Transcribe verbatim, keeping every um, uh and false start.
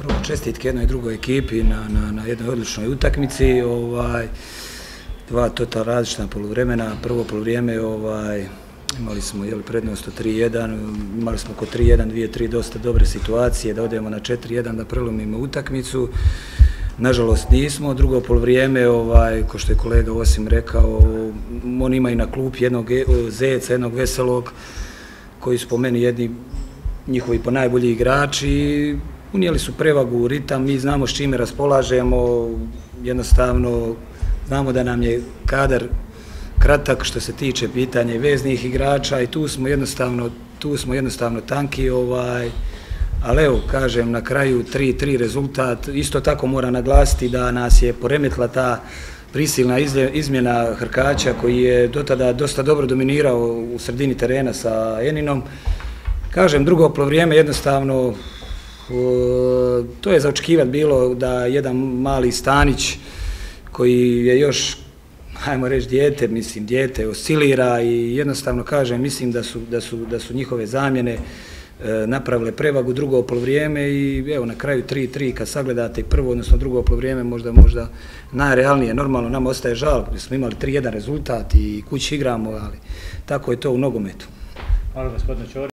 Prvo čestitke jednoj drugoj ekipi na, na, na jednoj odličnoj utakmici. Ovaj, dva totalno različna poluvremena. Prvo poluvrijeme ovaj, imali smo jel, prednost od tri jedan, imali smo kod tri jedan, dvije tri dosta dobre situacije da odemo na četiri jedan da prelomimo utakmicu. Nažalost nismo. Drugo poluvrijeme, ovaj, ko što je kolega Osim rekao, on ima i na klupi jednog Zeca, jednog Veselog, koji su po meni jedni njihovi po najbolji igrači. Unijeli su prevagu u ritam, mi znamo s čime raspolažemo, jednostavno znamo da nam je kadar kratak što se tiče pitanja i veznih igrača i tu smo jednostavno, tu smo jednostavno tanki, ovaj, ali evo, kažem, na kraju tri tri rezultat. Isto tako moram naglasiti da nas je poremetila ta prisilna izmjena Hrkaća koji je do tada dosta dobro dominirao u sredini terena sa Eninom. Kažem, drugo poluvrijeme jednostavno, to je za očekivati bilo da jedan mali Stanić koji je još, hajmo reći, dijete, mislim, dijete oscilira i jednostavno kažem, mislim da su, da su, da su njihove zamjene napravile prevagu drugo poluvrijeme i evo na kraju tri tri kad sagledate prvo odnosno drugo poluvrijeme možda možda najrealnije. Normalno nama ostaje žal jer smo imali tri jedan rezultat i kući igramo, ali tako je to u nogometu. Hvala gospodine Ćorić.